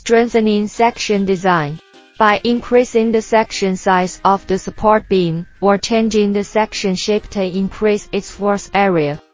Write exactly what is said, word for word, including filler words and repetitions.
Strengthening section design. By increasing the section size of the support beam or changing the section shape to increase its force area,